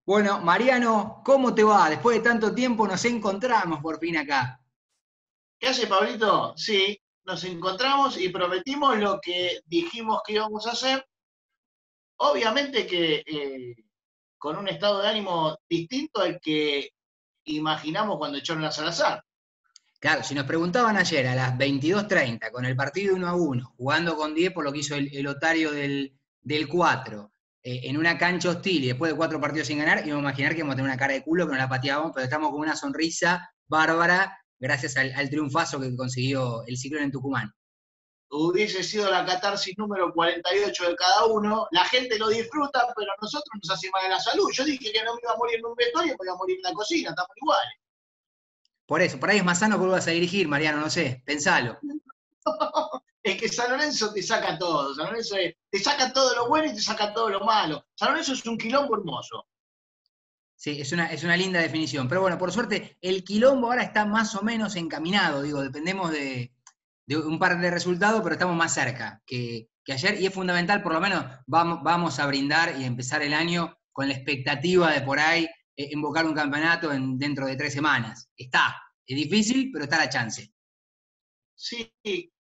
Bueno, Mariano, ¿cómo te va? Después de tanto tiempo nos encontramos por fin acá. ¿Qué hace, Pablito? Sí, nos encontramos y prometimos lo que dijimos que íbamos a hacer. Obviamente que con un estado de ánimo distinto al que imaginamos cuando echaron a Salazar. Claro, si nos preguntaban ayer a las 22:30, con el partido 1-1, jugando con 10 por lo que hizo el Otario del 4, en una cancha hostil y después de 4 partidos sin ganar, íbamos a imaginar que íbamos a tener una cara de culo que no la pateábamos, pero estamos con una sonrisa bárbara gracias al triunfazo que consiguió el Ciclón en Tucumán. Hubiese sido la catarsis número 48 de cada uno. La gente lo disfruta, pero a nosotros nos hace mal a la salud. Yo dije que no me iba a morir en un vestuario, me iba a morir en la cocina, estamos iguales. Por eso, por ahí es más sano que vuelvas a dirigir, Mariano, no sé, pensalo. Es que San Lorenzo te saca todo. San Lorenzo te saca todo lo bueno y te saca todo lo malo. San Lorenzo es un quilombo hermoso. Sí, es una linda definición. Pero bueno, por suerte, el quilombo ahora está más o menos encaminado. Digo, dependemos de un par de resultados, pero estamos más cerca que ayer. Y es fundamental, por lo menos, vamos a brindar y empezar el año con la expectativa de por ahí invocar un campeonato dentro de 3 semanas. Está. Es difícil, pero está la chance. Sí,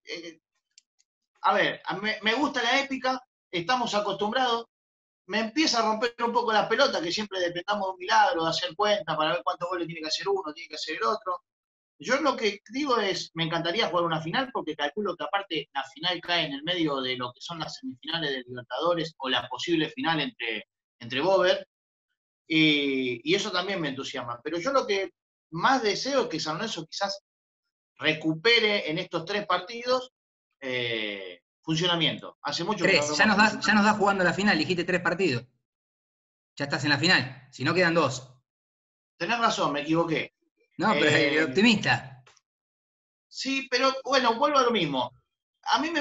a ver, me gusta la épica, estamos acostumbrados, me empieza a romper un poco la pelota, que siempre dependamos de un milagro, de hacer cuenta para ver cuántos goles tiene que hacer uno, tiene que hacer el otro. Yo lo que digo es, me encantaría jugar una final, porque calculo que aparte la final cae en el medio de lo que son las semifinales de Libertadores o la posible final entre Bober, y eso también me entusiasma. Pero yo lo que más deseo es que San Lorenzo quizás recupere en estos 3 partidos funcionamiento. Hace mucho que no Tres, ya vemos nos da, ya funcionamiento. nos da jugando la final, dijiste 3 partidos. Ya estás en la final. Si no, quedan 2. Tenés razón, me equivoqué. No, pero Eh, optimista. sí, pero bueno, vuelvo a lo mismo. A mí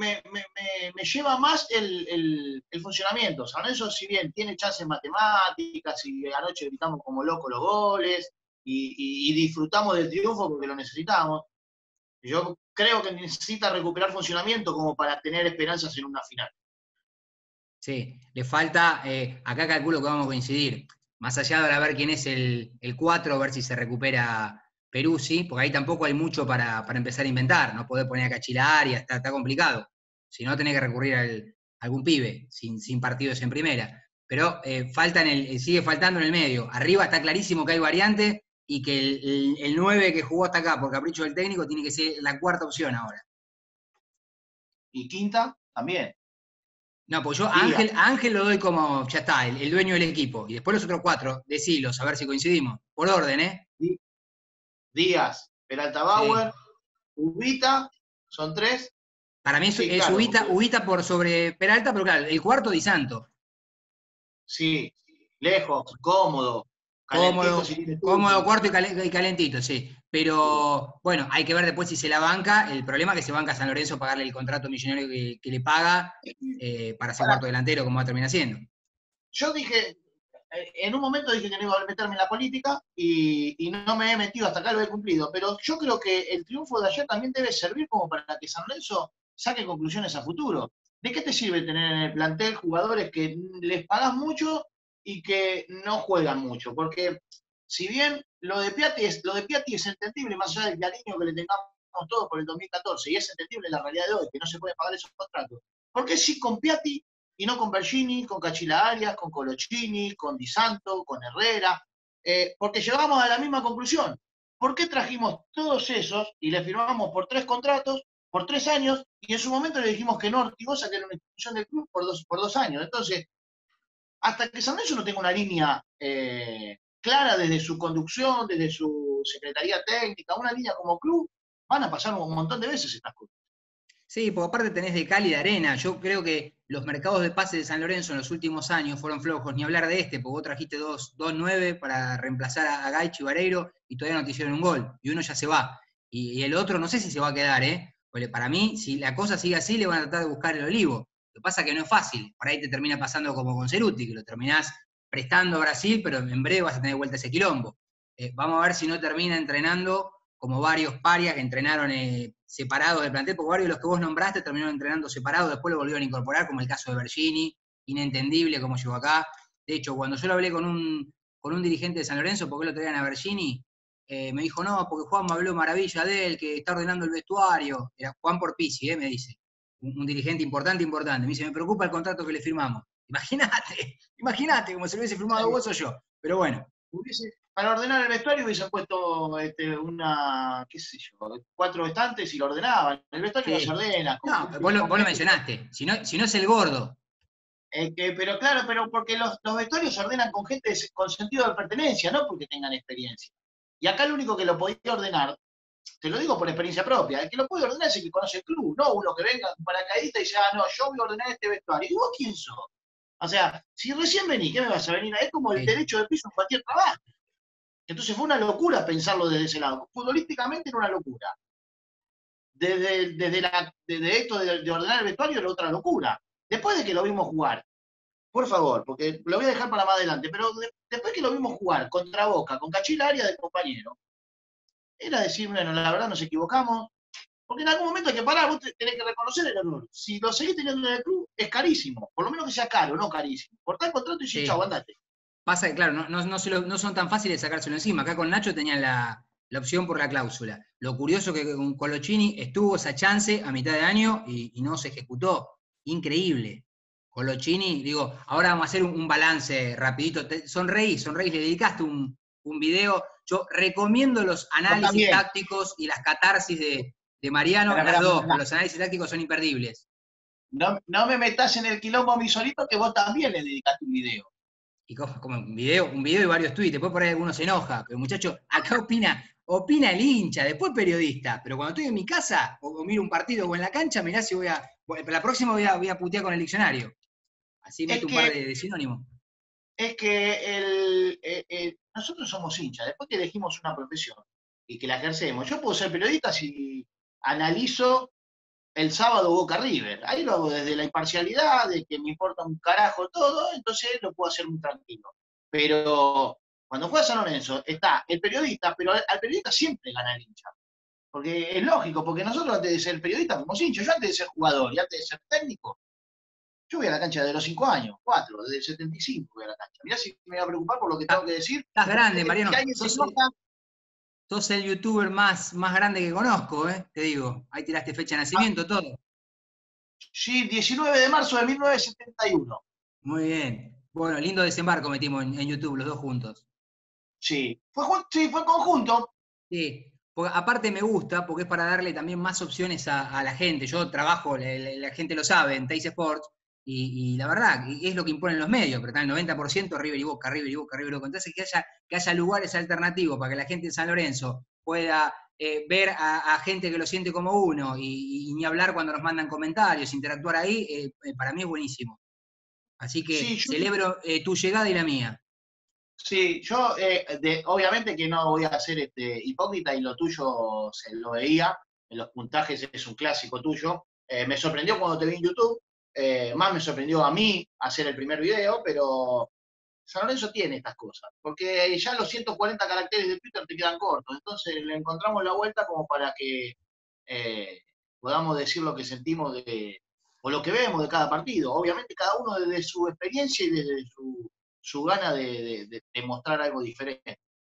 me lleva más el funcionamiento. San Lorenzo, si bien tiene chances matemáticas y anoche gritamos como locos los goles y disfrutamos del triunfo porque lo necesitamos, yo creo que necesita recuperar funcionamiento como para tener esperanzas en una final. Sí, le falta, acá calculo que vamos a coincidir, más allá de ver quién es el 4, a ver si se recupera Peruzzi, porque ahí tampoco hay mucho para empezar a inventar, no podés poner a Cachilar y está complicado, si no tenés que recurrir a algún pibe, sin partidos en primera, pero sigue faltando en el medio, arriba está clarísimo que hay variante y que el 9 que jugó hasta acá por capricho del técnico tiene que ser la cuarta opción ahora. Y quinta, también. No, pues yo Díaz, a Ángel lo doy como, ya está, el dueño del equipo. Y después los otros 4, decilos, a ver si coincidimos. Por orden, ¿eh? Díaz, Peralta Sí. Bauer, Ubita, son 3. Para mí Sí, es claro, Ubita por sobre Peralta, pero claro, el cuarto Di Santo. sí, lejos, cómodo, calentito si Cómodo, tiene cómodo, turno. cuarto y calentito, sí. Pero bueno, hay que ver después si se la banca. El problema es que se banca San Lorenzo pagarle el contrato millonario que le paga para ser Ahora, cuarto delantero, como va a terminar siendo. yo dije, en un momento dije que no iba a meterme en la política y no me he metido, hasta acá lo he cumplido, pero yo creo que el triunfo de ayer también debe servir como para que San Lorenzo saque conclusiones a futuro. ¿De qué te sirve tener en el plantel jugadores que les pagas mucho y que no juegan mucho? Porque si bien lo de Piatti es entendible, más allá del cariño que le tengamos todos por el 2014, y es entendible la realidad de hoy, que no se puede pagar esos contratos. ¿Por qué sí con Piatti y no con Bergini, con Cachila Arias, con Colochini, con Di Santo, con Herrera? Porque llegamos a la misma conclusión. ¿Por qué trajimos todos esos y le firmamos por 3 contratos, por 3 años, y en su momento le dijimos que no a Ortigosa, que era una institución del club, por dos años? Entonces, hasta que San Lorenzo no tenga una línea clara desde su conducción, desde su secretaría técnica, una línea como club, van a pasar un montón de veces estas cosas. Sí, porque aparte tenés de cal y de arena. Yo creo que los mercados de pases de San Lorenzo en los últimos años fueron flojos, ni hablar de este, porque vos trajiste dos 9 para reemplazar a Gaichi y Vareiro y todavía no te hicieron un gol. Y uno ya se va. Y el otro no sé si se va a quedar, ¿eh? Porque para mí, si la cosa sigue así, le van a tratar de buscar el olivo. Lo que pasa es que no es fácil. Por ahí te termina pasando como con Ceruti, que lo terminás prestando a Brasil, pero en breve vas a tener vuelta ese quilombo. Vamos a ver si no termina entrenando como varios parias que entrenaron separados del plantel, porque varios de los que vos nombraste terminaron entrenando separados, después lo volvieron a incorporar, como el caso de Bergini, inentendible cómo llegó acá. De hecho, cuando yo lo hablé con un con un dirigente de San Lorenzo, porque lo traían a Bergini, me dijo, no, porque Juan me habló maravilla de él, que está ordenando el vestuario. Era Juan Porpisi, me dice. Un dirigente importante. Me dice, me preocupa el contrato que le firmamos. Imagínate, como si lo hubiese firmado vos o yo. Pero bueno. Para ordenar el vestuario hubiesen puesto qué sé yo, 4 estantes y lo ordenaban. El vestuario no se ordena. No, vos lo mencionaste. Si no es el gordo. Pero claro, porque los vestuarios se ordenan con gente con sentido de pertenencia, no porque tengan experiencia. Y acá el único que lo podía ordenar, te lo digo por experiencia propia, el que lo puede ordenar es el que conoce el club, no uno que venga con paracaidista y dice, no, yo voy a ordenar este vestuario. ¿Y vos quién sos? O sea, si recién venís, ¿qué me vas a venir? Es como el derecho de piso en cualquier trabajo. Entonces fue una locura pensarlo desde ese lado. Futbolísticamente era una locura. Desde esto de ordenar el vestuario era otra locura. Después de que lo vimos jugar, por favor, porque lo voy a dejar para más adelante, pero después que lo vimos jugar contra Boca, con Cachila área del compañero, era decir, bueno, la verdad nos equivocamos, porque en algún momento hay que parar, vos tenés que reconocer el error. Si lo seguís teniendo en el club, es carísimo, por lo menos que sea caro, no carísimo. Cortá el contrato y sí, chau, andate. Pasa que, claro, no son tan fáciles de sacárselo encima. Acá con Nacho tenían la opción por la cláusula. Lo curioso que con Colochini estuvo esa chance a mitad de año y no se ejecutó. Increíble. Colochini, digo, ahora vamos a hacer un balance rapidito. Sonreí, le dedicaste un video. Yo recomiendo los análisis tácticos y las catarsis de Mariano, las dos, pero los análisis tácticos son imperdibles. No me metas en el quilombo a mi solito, que vos también le dedicaste un video. Y como un video y varios tweets, después por ahí alguno se enoja, pero muchacho, acá opina el hincha, después periodista, pero cuando estoy en mi casa o miro un partido o en la cancha, mirá si la próxima voy a putear con el diccionario. Así meto un par de sinónimos. Es que nosotros somos hinchas, después que elegimos una profesión y que la ejercemos, yo puedo ser periodista si analizo el sábado Boca River. Ahí lo hago desde la imparcialidad, de que me importa un carajo todo, entonces lo puedo hacer muy tranquilo. Pero cuando juega San Lorenzo está el periodista, pero al periodista siempre gana el hincha. Porque es lógico, porque nosotros antes de ser periodista fuimos hinchas. Yo antes de ser jugador y antes de ser técnico, yo voy a la cancha de los 5 años, 4, desde el 75 voy a la cancha. Mirá si me voy a preocupar por lo que tengo que decir. Estás grande, Mariano. Sos el youtuber más grande que conozco, te digo. Ahí tiraste fecha de nacimiento, todo. Sí, 19 de marzo de 1971. Muy bien. Bueno, lindo desembarco metimos en YouTube, los dos juntos. Sí, fue conjunto. Sí, porque aparte me gusta, porque es para darle también más opciones a la gente. Yo trabajo, la gente lo sabe, en Teis Sports, y la verdad, es lo que imponen los medios, pero está el 90% River y Boca. Entonces que haya lugares alternativos para que la gente de San Lorenzo pueda ver a gente que lo siente como uno, y ni hablar cuando nos mandan comentarios, interactuar ahí, para mí es buenísimo. Así que sí, celebro tu llegada y la mía. Sí, yo obviamente que no voy a ser hipócrita, y lo tuyo se lo veía, en los puntajes es un clásico tuyo. Me sorprendió cuando te vi en YouTube, más me sorprendió a mí hacer el primer video, pero San Lorenzo tiene estas cosas, porque ya los 140 caracteres de Twitter te quedan cortos, entonces le encontramos la vuelta como para que podamos decir lo que sentimos o lo que vemos de cada partido. Obviamente cada uno desde su experiencia y desde su gana de mostrar algo diferente.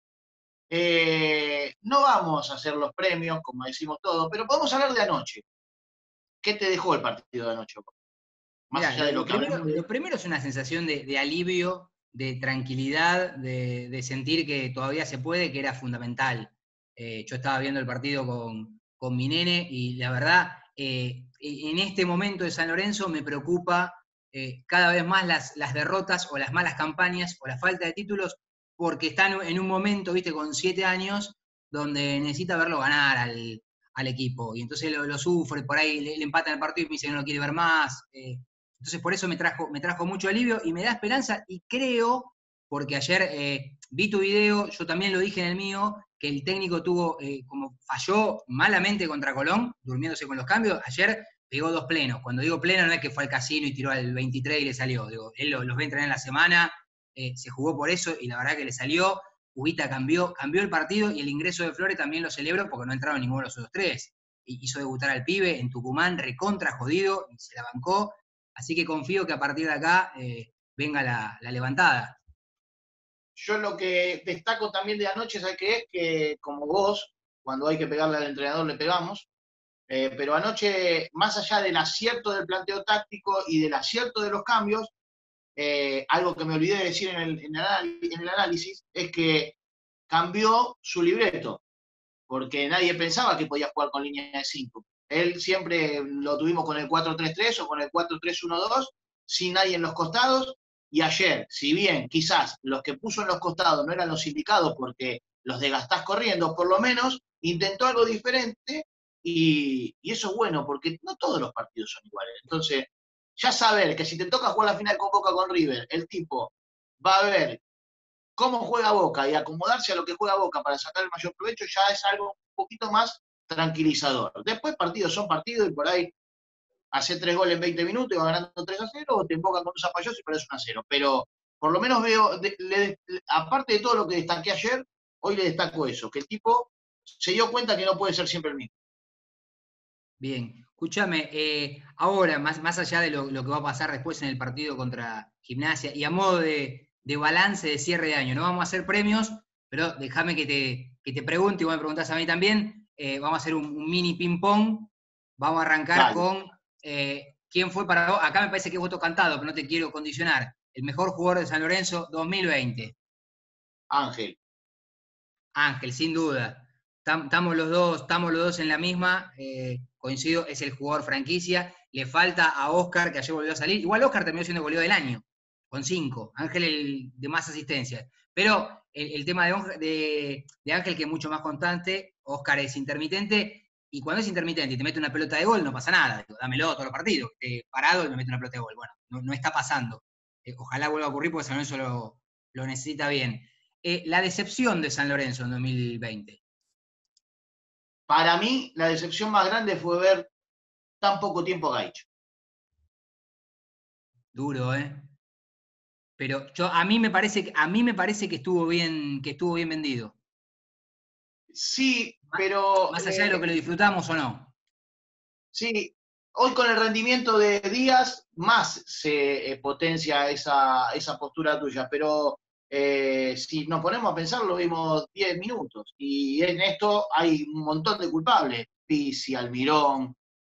No vamos a hacer los premios, como decimos todos, pero podemos hablar de anoche. ¿Qué te dejó el partido de anoche? Más allá de lo que lo primero es una sensación de alivio, de tranquilidad, de sentir que todavía se puede, que era fundamental. Yo estaba viendo el partido con mi nene y la verdad, en este momento de San Lorenzo me preocupa cada vez más las derrotas o las malas campañas o la falta de títulos, porque están en un momento, viste, con 7 años, donde necesita verlo ganar al equipo, y entonces lo sufre, por ahí le empatan el partido y me dice que no lo quiere ver más. Entonces por eso me trajo mucho alivio y me da esperanza, y creo, porque ayer vi tu video, yo también lo dije en el mío, que el técnico como falló malamente contra Colón, durmiéndose con los cambios. Ayer pegó 2 plenos. Cuando digo pleno no es que fue al casino y tiró al 23 y le salió. Digo, él los ve entrenar en la semana, se jugó por eso y la verdad que le salió. Ubita cambió el partido, y el ingreso de Flores también lo celebro porque no entraron ninguno de los otros 3. Hizo debutar al pibe en Tucumán, recontra jodido, y se la bancó. Así que confío que a partir de acá venga la levantada. yo lo que destaco también de anoche, ¿sabes qué es? Que como vos, cuando hay que pegarle al entrenador le pegamos, pero anoche, más allá del acierto del planteo táctico y del acierto de los cambios, algo que me olvidé de decir en el análisis es que cambió su libreto, porque nadie pensaba que podía jugar con línea de 5. Él siempre lo tuvimos con el 4-3-3 o con el 4-3-1-2, sin nadie en los costados, y ayer, si bien quizás los que puso en los costados no eran los indicados porque los desgastás corriendo, por lo menos intentó algo diferente, y eso es bueno, porque no todos los partidos son iguales. Entonces, ya saber que si te toca jugar la final con Boca con River, el tipo va a ver cómo juega Boca y acomodarse a lo que juega Boca para sacar el mayor provecho, ya es algo un poquito más tranquilizador. Después partidos son partidos y por ahí hace 3 goles en 20 minutos y va ganando 3-0, o te embocan con un zapalloso y perdés 1-0. Pero por lo menos veo, aparte de todo lo que destaqué ayer, hoy le destaco eso, que el tipo se dio cuenta que no puede ser siempre el mismo. Bien, escúchame, ahora, más allá de lo que va a pasar después en el partido contra Gimnasia, y a modo de balance de cierre de año, no vamos a hacer premios, pero déjame que te pregunte, y vos me preguntás a mí también, vamos a hacer un mini ping-pong, vamos a arrancar Dale. con quién fue para vos, acá me parece que es voto cantado, pero no te quiero condicionar, el mejor jugador de San Lorenzo 2020. Ángel. Ángel, sin duda. Estamos los dos en la misma, coincido, es el jugador franquicia. Le falta a Oscar, que ayer volvió a salir. Igual Oscar terminó siendo goleador del año, con 5. Ángel el de más asistencias. Pero el tema de Ángel, que es mucho más constante, Oscar es intermitente, y cuando es intermitente y te mete una pelota de gol, no pasa nada. Digo, dámelo todos los partidos. Parado y me mete una pelota de gol. Bueno, no está pasando. Ojalá vuelva a ocurrir porque San Lorenzo lo necesita bien. La decepción de San Lorenzo en 2020. Para mí, la decepción más grande fue ver tan poco tiempo a Gaich. Duro, ¿eh? Pero a mí me parece que estuvo bien vendido. Sí, pero... Más allá de lo que lo disfrutamos o no. Sí, hoy con el rendimiento de Díaz, más se potencia esa postura tuya, pero si nos ponemos a pensar, lo vimos 10 minutos, y en esto hay un montón de culpables, Pizzi, Almirón,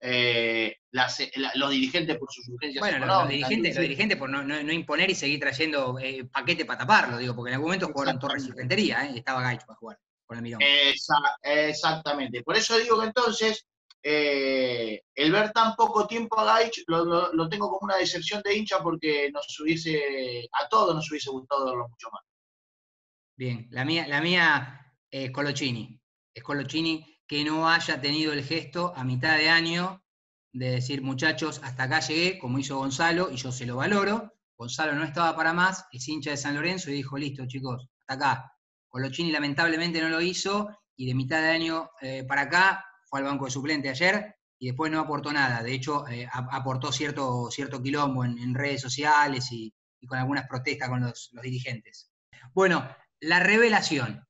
los dirigentes por sus urgencias Bueno, económicas. los dirigentes por no imponer y seguir trayendo paquete para taparlo, digo, porque en algún momento jugaron Torres y Rentería, y estaba Gaich para jugar con el Mirón. Exactamente. Por eso digo que entonces el ver tan poco tiempo a Gaich lo tengo como una decepción de hincha, porque a todos nos hubiese gustado verlo mucho más. Bien, la mía es Colochini. Es Colochini que no haya tenido el gesto a mitad de año de decir, muchachos, hasta acá llegué, como hizo Gonzalo, y yo se lo valoro. Gonzalo no estaba para más, es hincha de San Lorenzo y dijo, listo, chicos, hasta acá. Colochini lamentablemente no lo hizo, y de mitad de año para acá fue al banco de suplente ayer y después no aportó nada. De hecho, aportó cierto quilombo en redes sociales y con algunas protestas con los dirigentes. Bueno, la revelación.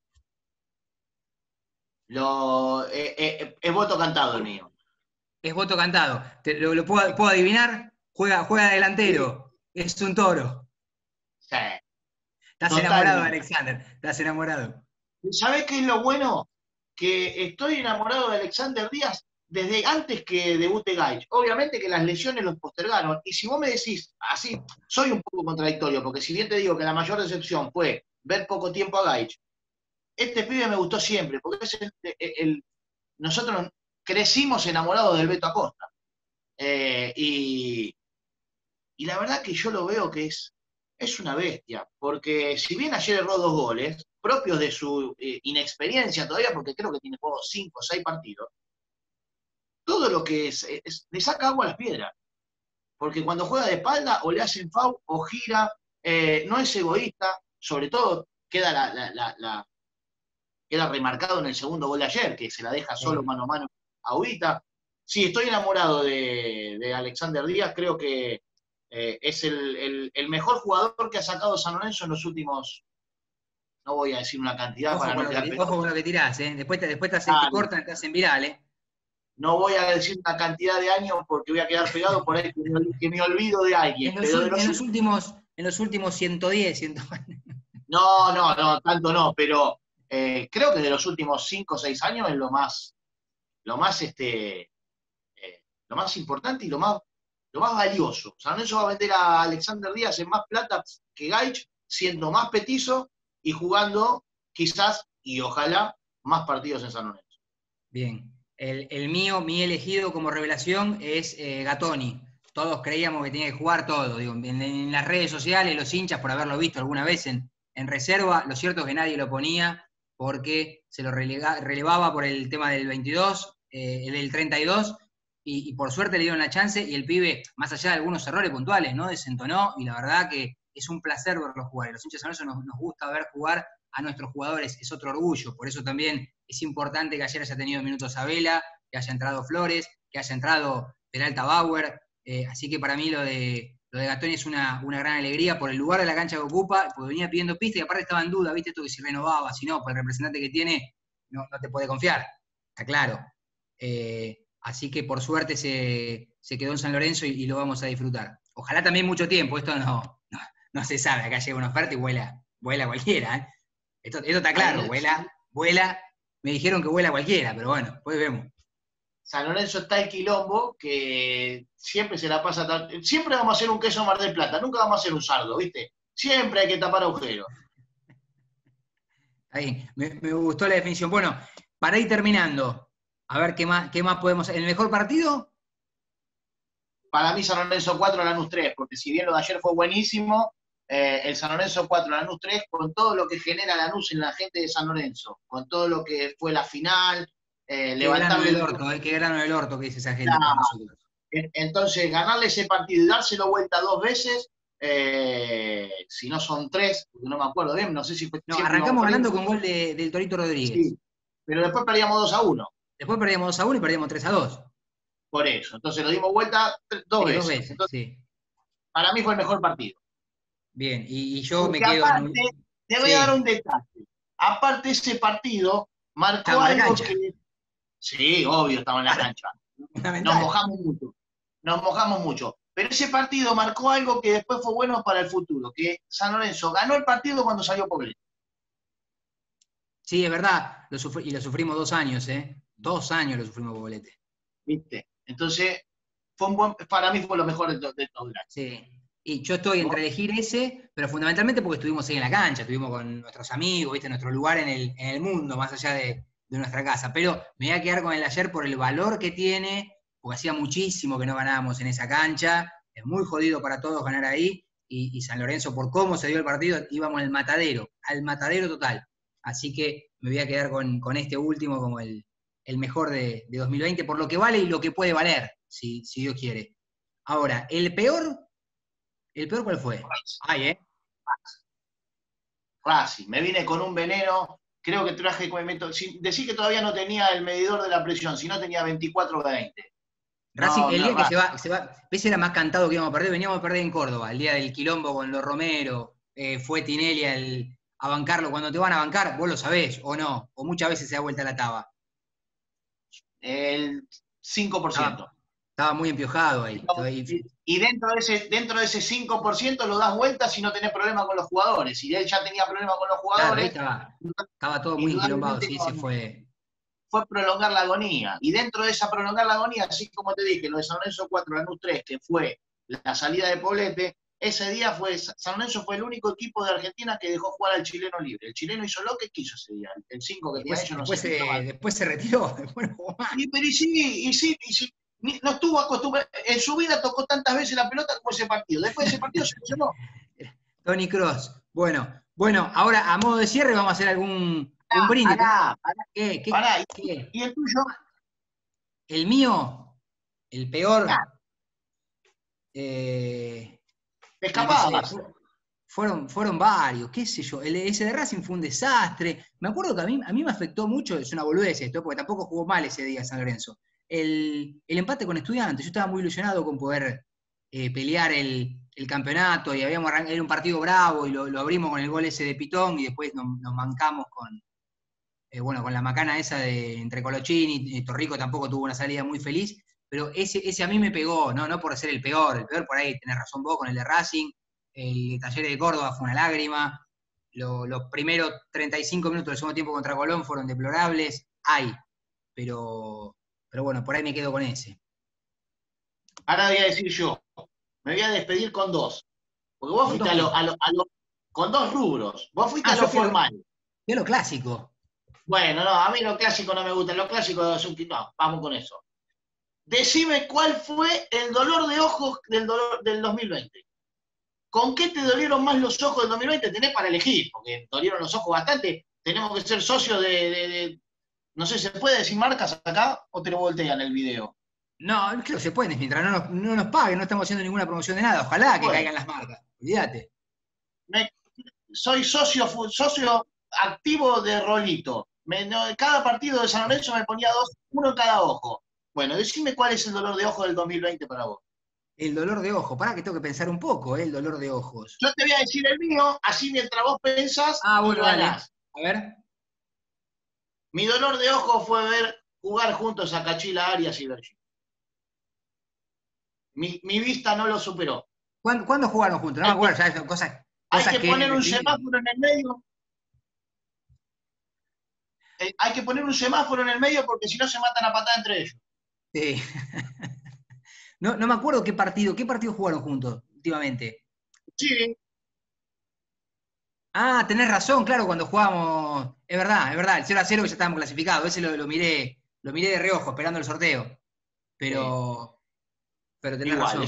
Es voto cantado el mío. Es voto cantado. ¿Lo puedo adivinar? Juega delantero. Es un toro. Sí. Estás enamorado de Alexander. Estás enamorado. ¿Sabés qué es lo bueno? Que estoy enamorado de Alexander Díaz desde antes que debute Gaich. Obviamente que las lesiones los postergaron. Y si vos me decís así, soy un poco contradictorio, porque si bien te digo que la mayor decepción fue ver poco tiempo a Gaich, este pibe me gustó siempre, porque es nosotros crecimos enamorados del Beto Acosta. Y la verdad que yo lo veo que es una bestia, porque si bien ayer erró 2 goles, propios de su inexperiencia todavía, porque creo que tiene juegos 5 o 6 partidos, todo lo que le saca agua a las piedras. Porque cuando juega de espalda o le hacen foul o gira, no es egoísta, sobre todo queda remarcado en el segundo gol de ayer, que se la deja solo mano a mano a Ubita. Sí, estoy enamorado de Alexander Díaz, creo que es el mejor jugador que ha sacado San Lorenzo en los últimos, no voy a decir una cantidad para no quedar ojo con lo que tirás, ¿eh? Después te cortan, te hacen viral, ¿eh? No voy a decir una cantidad de años porque voy a quedar pegado por ahí que me olvido de alguien. En los últimos 110, 100. No, tanto no, pero creo que de los últimos 5 o 6 años es lo más, lo más importante y lo más valioso. San Lorenzo va a vender a Alexander Díaz en más plata que Gaich, siendo más petizo y jugando quizás y ojalá más partidos en San Lorenzo. Bien. Mi elegido como revelación es Gatoni. Todos creíamos que tenía que jugar todo. Digo, en las redes sociales, los hinchas, por haberlo visto alguna vez en reserva, lo cierto es que nadie lo ponía porque se lo relevaba por el tema del 22, el del 32, y por suerte le dieron la chance, y el pibe, más allá de algunos errores puntuales, ¿no? Desentonó, y la verdad que es un placer verlo jugar. Y los hinchas de San Lorenzo nos gusta ver jugar a nuestros jugadores, es otro orgullo. Por eso también es importante que ayer haya tenido minutos Abela, que haya entrado Flores, que haya entrado Peralta Bauer. Así que para mí lo de Gatoni es una gran alegría por el lugar de la cancha que ocupa, porque venía pidiendo pista y aparte estaba en duda, ¿viste? Esto que si renovaba, si no, por el representante que tiene, no te puede confiar, está claro. Así que por suerte se quedó en San Lorenzo y lo vamos a disfrutar. Ojalá también mucho tiempo, esto no se sabe, acá llega una oferta y vuela cualquiera, ¿eh? Esto está claro, vuela, me dijeron que vuela cualquiera, pero bueno, después vemos. San Lorenzo está el quilombo, que siempre se la pasa, siempre vamos a hacer un queso Mar del Plata, nunca vamos a hacer un sardo, ¿viste? Siempre hay que tapar agujeros. Ahí, me gustó la definición. Bueno, para ir terminando, a ver qué más podemos. ¿El mejor partido? Para mí San Lorenzo 4, Lanús 3, porque si bien lo de ayer fue buenísimo, el San Lorenzo 4, Lanús 3, con todo lo que genera Lanús en la gente de San Lorenzo, con todo lo que fue la final, levantarle el orto, qué grano del orto que dice esa gente para nosotros. Entonces, ganarle ese partido y dárselo vuelta 2 veces, si no son 3, porque no me acuerdo bien, no sé si fue. No, arrancamos ganando con gol del Torito Rodríguez. Sí, pero después perdíamos 2-1. Después perdíamos 2-1 y perdíamos 3-2. Por eso, entonces lo dimos vuelta 2 veces. 2 veces, entonces, sí. Para mí fue el mejor partido. Bien, y yo porque me quedo. Aparte, te voy a dar un detalle. Aparte, ese partido marcó algo que. Sí, obvio, estaba en la cancha. Nos mojamos mucho. Pero ese partido marcó algo que después fue bueno para el futuro, que San Lorenzo ganó el partido cuando salió Poblete. Sí, es verdad, lo sufrimos 2 años, ¿eh? 2 años lo sufrimos Poblete. ¿Viste? Entonces, para mí fue lo mejor de todo el año. Sí. Y yo estoy entre elegir ese, pero fundamentalmente porque estuvimos ahí en la cancha, estuvimos con nuestros amigos, ¿viste? Nuestro lugar en el mundo, más allá de nuestra casa. Pero me voy a quedar con el ayer por el valor que tiene, porque hacía muchísimo que no ganábamos en esa cancha, es muy jodido para todos ganar ahí, y San Lorenzo, por cómo se dio el partido, íbamos al matadero total. Así que me voy a quedar con este último como el mejor de 2020, por lo que vale y lo que puede valer, si Dios quiere. Ahora, ¿el peor cuál fue? Racing. Me vine con un veneno, creo que traje, decir que todavía no tenía el medidor de la presión, si no tenía 24-20. Racing, el día que se va, ese era más cantado que íbamos a perder, veníamos a perder en Córdoba, el día del quilombo con los Romero, fue Tinelli a bancarlo. Cuando te van a bancar, vos lo sabés, o no, o muchas veces se da vuelta la taba. El 5%. Estaba muy empiojado ahí. Y dentro de ese 5% lo das vuelta si no tenés problema con los jugadores. Y él ya tenía problemas con los jugadores. Claro, estaba todo muy enquilombado, sí, se fue. Fue prolongar la agonía. Y dentro de esa prolongar la agonía, así como te dije, lo de San Lorenzo 4, Lanús 3, que fue la salida de Poblete, ese día San Lorenzo fue el único equipo de Argentina que dejó jugar al chileno libre. El chileno hizo lo que quiso ese día. El 5 que tenía ellos no sé. Después se retiró. Y sí. No estuvo acostumbrado. En su vida tocó tantas veces la pelota como ese partido. Después de ese partido se lesionó. Tony Cross. Bueno, ahora a modo de cierre vamos a hacer un brindis. Pará. ¿Y el tuyo? El mío, el peor. Escapadas. Fueron varios, qué sé yo. Ese de Racing fue un desastre. Me acuerdo que a mí me afectó mucho, es una boludez esto, porque tampoco jugó mal ese día San Lorenzo. El empate con Estudiantes, yo estaba muy ilusionado con poder pelear el campeonato, y era un partido bravo, y lo abrimos con el gol ese de Pitón, y después nos mancamos con la macana esa entre Colochini, y Torrico tampoco tuvo una salida muy feliz, pero ese a mí me pegó, no por ser el peor por ahí tenés razón vos con el de Racing, el de Talleres de Córdoba fue una lágrima, los primeros 35 minutos del segundo tiempo contra Colón fueron deplorables, pero bueno, por ahí me quedo con ese. Ahora voy a decir yo, me voy a despedir con dos. Porque vos fuiste con dos rubros. Vos fuiste a lo formal. Yo lo clásico. Bueno, no, a mí lo clásico no me gusta. Lo clásico es un... No, vamos con eso. Decime cuál fue el dolor de ojos del 2020. ¿Con qué te dolieron más los ojos del 2020? Tenés para elegir, porque dolieron los ojos bastante. Tenemos que ser socios no sé, ¿se puede decir marcas acá o te lo voltean el video? No, creo que se puede, mientras no nos paguen, no estamos haciendo ninguna promoción de nada. Ojalá que caigan las marcas. Olvídate. Soy socio activo de Rolito. Cada partido de San Lorenzo me ponía uno en cada ojo. Bueno, decime cuál es el dolor de ojo del 2020 para vos. El dolor de ojo, pará que tengo que pensar un poco, el dolor de ojos. Yo te voy a decir el mío, así mientras vos pensás, bueno, vale. A ver. Mi dolor de ojo fue ver jugar juntos a Cachila Arias y Bergi. Mi vista no lo superó. ¿Cuándo jugaron juntos? No me acuerdo, ¿sabes? Cosas hay que poner un semáforo en el medio. Hay que poner un semáforo en el medio porque si no se matan a patada entre ellos. Sí. No me acuerdo qué partido jugaron juntos últimamente. Sí. Ah, tenés razón, claro, cuando jugábamos. Es verdad, el 0-0 que ya estábamos clasificados. Ese lo miré de reojo, esperando el sorteo. Pero tenés razón.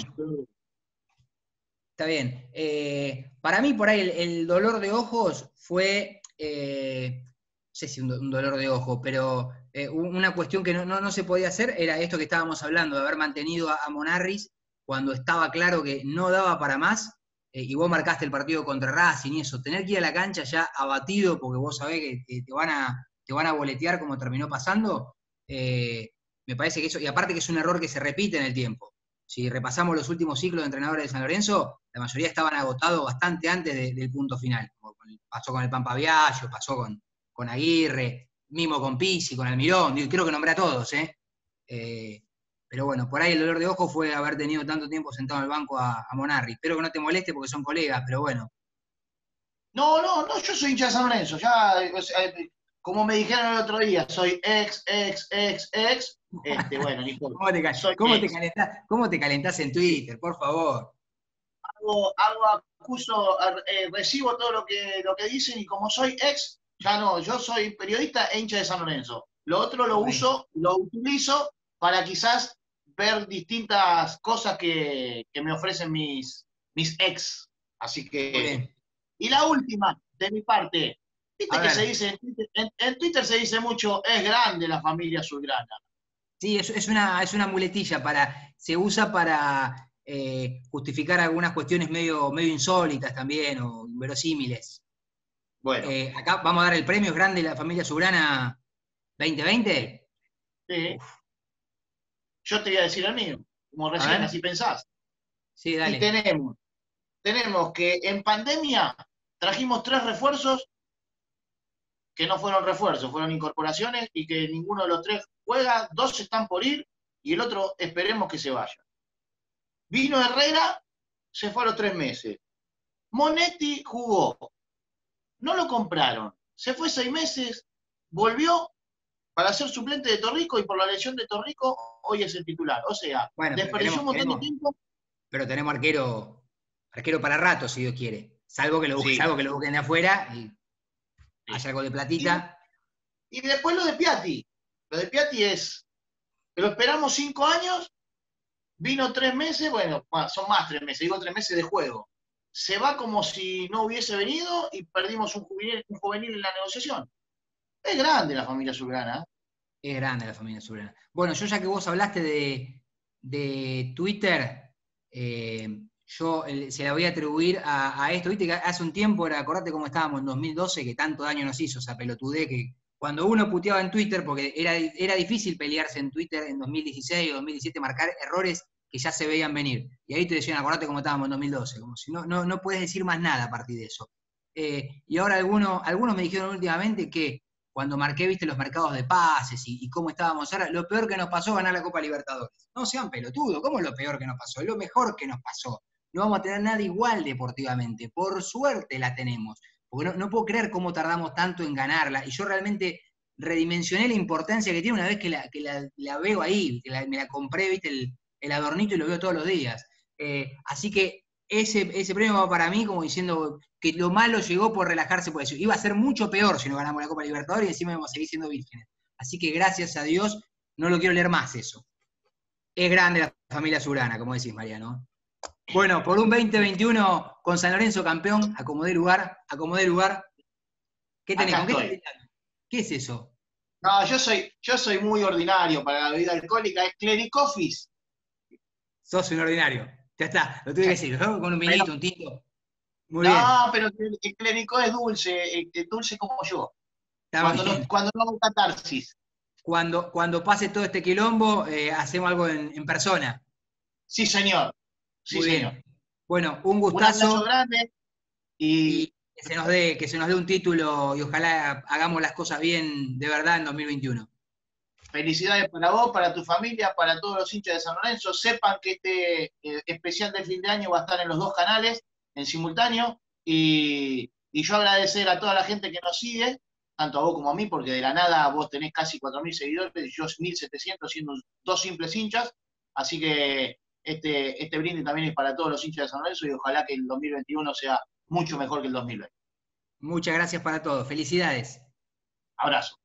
Está bien. Para mí, por ahí, el dolor de ojos fue. No sé si un dolor de ojo, pero una cuestión que no se podía hacer era esto que estábamos hablando, de haber mantenido a Monarris cuando estaba claro que no daba para más, y vos marcaste el partido contra Racing y eso, tener que ir a la cancha ya abatido porque vos sabés que te van a boletear como terminó pasando, me parece que eso, y aparte que es un error que se repite en el tiempo. Si repasamos los últimos ciclos de entrenadores de San Lorenzo, la mayoría estaban agotados bastante antes del punto final. Pasó con el Pampa Viallo, pasó con Aguirre, mismo con Pizzi, con Almirón, creo que nombré a todos, pero bueno, por ahí el dolor de ojo fue haber tenido tanto tiempo sentado en el banco a Monarri. Espero que no te moleste porque son colegas, pero bueno. No, yo soy hincha de San Lorenzo, ya, como me dijeron el otro día, soy ex, bueno, ni por ¿Cómo te calentás en Twitter, por favor? Recibo todo lo que dicen y como soy ex, ya no, yo soy periodista e hincha de San Lorenzo. Lo otro lo utilizo para quizás ver distintas cosas que me ofrecen mis ex. Así que... Y la última, de mi parte, viste que se dice, en Twitter se dice mucho, es grande la familia azulgrana. Sí, es una muletilla, se usa para justificar algunas cuestiones medio insólitas también, o inverosímiles. Bueno. Acá vamos a dar el premio, es grande la familia azulgrana 2020. Sí. Uf. Yo te voy a decir el mío, como recién así pensás. Sí, dale. Y tenemos que en pandemia trajimos 3 refuerzos que no fueron refuerzos, fueron incorporaciones y que ninguno de los 3 juega, 2 están por ir y el otro esperemos que se vaya. Vino Herrera, se fue a los 3 meses. Monetti jugó, no lo compraron, se fue 6 meses, volvió para ser suplente de Torrico y por la lesión de Torrico hoy es el titular. O sea, desperdició un montón de tiempo. Pero tenemos arquero para rato, si Dios quiere. Salvo que lo busquen de afuera y haya algo de platita. Y después lo de Piatti. Lo de Piatti es que lo esperamos 5 años, vino 3 meses, bueno, son más 3 meses, digo 3 meses de juego. Se va como si no hubiese venido y perdimos un juvenil en la negociación. Es grande la familia azulgrana. Es grande la familia azulgrana. Bueno, yo ya que vos hablaste de Twitter, yo se la voy a atribuir a esto. Viste que hace un tiempo, acordate cómo estábamos en 2012, que tanto daño nos hizo esa pelotudez, que cuando uno puteaba en Twitter, porque era difícil pelearse en Twitter en 2016 o 2017, marcar errores que ya se veían venir. Y ahí te decían, acordate cómo estábamos en 2012, como si no puedes decir más nada a partir de eso. Y ahora algunos me dijeron últimamente que cuando marqué, viste, los mercados de pases y cómo estábamos ahora, lo peor que nos pasó ganar la Copa Libertadores. No sean pelotudos, ¿cómo es lo peor que nos pasó? Es lo mejor que nos pasó. No vamos a tener nada igual deportivamente. Por suerte la tenemos. porque no puedo creer cómo tardamos tanto en ganarla, y yo realmente redimensioné la importancia que tiene una vez que la veo ahí, me la compré, viste, el adornito y lo veo todos los días. Así que ese premio va para mí como diciendo que lo malo llegó por relajarse, por eso. Iba a ser mucho peor si no ganamos la Copa Libertadores y encima íbamos a seguir siendo vírgenes. Así que gracias a Dios no lo quiero leer más eso. Es grande la familia Surana, como decís, Mariano. Bueno, por un 2021 con San Lorenzo campeón, acomodé lugar. ¿Qué tenés? Acá ¿Con qué estás estoy. brindando? ¿Qué es eso? No, yo soy muy ordinario para la bebida alcohólica, es Clericofis. Sos un ordinario. Ya está, lo tuve que decir, ¿no? Con un Pero, vinito, un tinto. Muy bien, no, pero el clérico es dulce, dulce como yo. está Cuando bien. no hago catarsis. Cuando pase todo este quilombo, hacemos algo en persona. Sí, señor. Sí, Muy señor. bien. Bueno, un Un abrazo gustazo grande y y que se nos dé un título y ojalá hagamos las cosas bien de verdad en 2021. felicidades para vos, para tu familia, para todos los hinchas de San Lorenzo. Sepan que este especial de fin de año va a estar en los dos canales en simultáneo. Y yo agradecer a toda la gente que nos sigue, tanto a vos como a mí, porque de la nada vos tenés casi 4.000 seguidores y yo 1.700 siendo dos simples hinchas. Así que este brindis también es para todos los hinchas de San Lorenzo y ojalá que el 2021 sea mucho mejor que el 2020. Muchas gracias para todos. Felicidades. Abrazo.